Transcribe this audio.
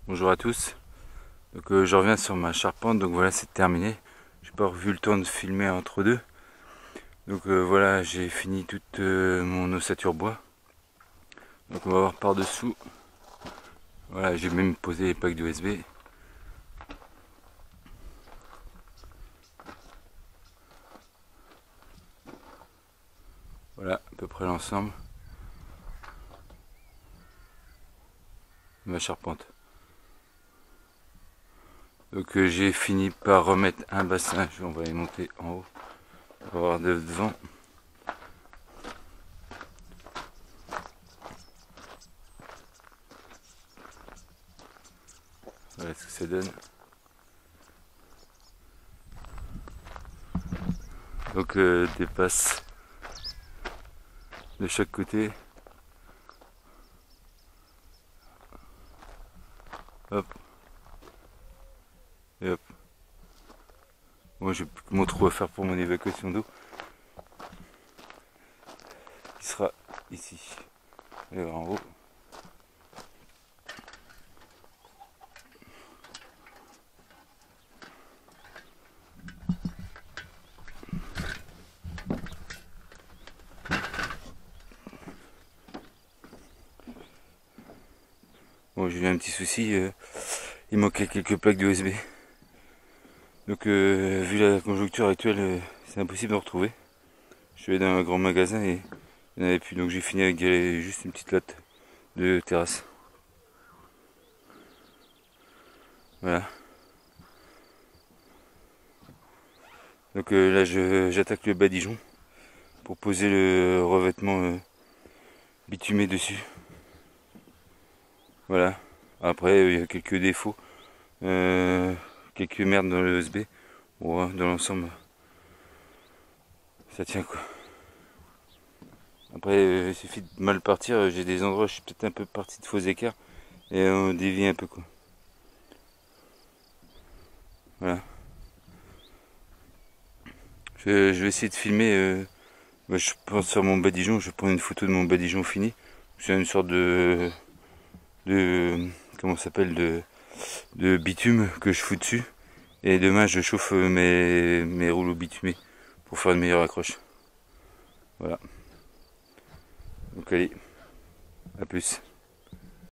Bonjour à tous. Donc je reviens sur ma charpente. Donc voilà, c'est terminé. J'ai pas revu le temps de filmer entre deux. Donc voilà, j'ai fini toute mon ossature bois. Donc on va voir par dessous. Voilà, j'ai même posé les packs d'USB. Voilà à peu près l'ensemble de ma charpente. Donc j'ai fini par remettre un bassin. On va les monter en haut. On va voir devant. Voilà ce que ça donne. Donc des passes de chaque côté. Hop. Et hop. Moi j'ai plus que mon trou à faire pour mon évacuation d'eau. Qui sera ici. Et en haut. Bon, j'ai eu un petit souci, il manquait quelques plaques de USB. Donc vu la conjoncture actuelle, c'est impossible de retrouver. Je suis allé dans un grand magasin et il n'y en avait plus, donc j'ai fini avec juste une petite latte de terrasse. Voilà. Donc là j'attaque le badigeon pour poser le revêtement bitumé dessus. Voilà. Après il y a quelques défauts, quelques merdes dans le USB. Bon, dans l'ensemble ça tient quoi. Après il suffit de mal partir, j'ai des endroits où je suis peut-être un peu parti de faux écarts et on dévie un peu quoi. Voilà. Je vais essayer de filmer. Je pense sur mon badigeon, je vais prendre une photo de mon badigeon fini. C'est une sorte de comment ça s'appelle de bitume que je fous dessus. Et demain je chauffe mes rouleaux bitumés pour faire une meilleure accroche. Voilà. Donc allez, à plus.